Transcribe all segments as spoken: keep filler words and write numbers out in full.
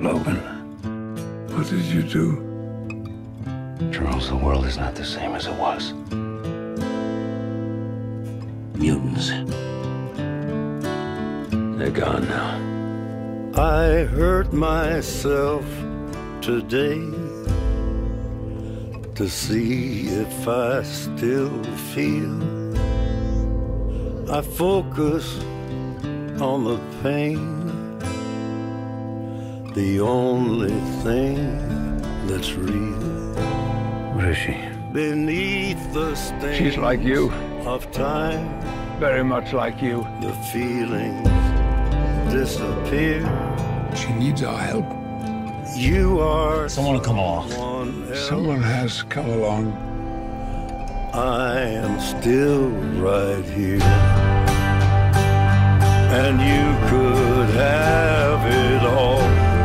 Logan, what did you do? Charles, the world is not the same as it was. Mutants. They're gone now. I hurt myself today to see if I still feel. I focus on the pain, the only thing that's real. What is she? Beneath the stain She's like you. of time, Very much like you. the feelings disappear. She needs our help. You are Someone will come along. someone else. Someone has come along. I am still right here, and you could have it all.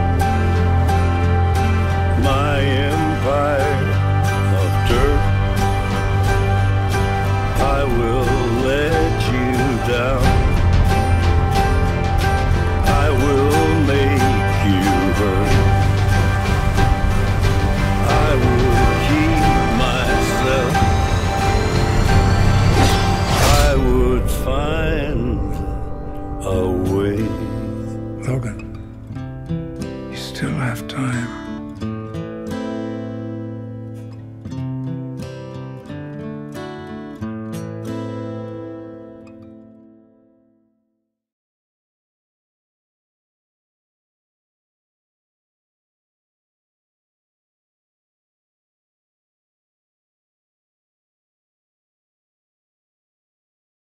My empire of dirt, I will let you down. I will make you hurt. I will keep myself. I would find a way. Logan.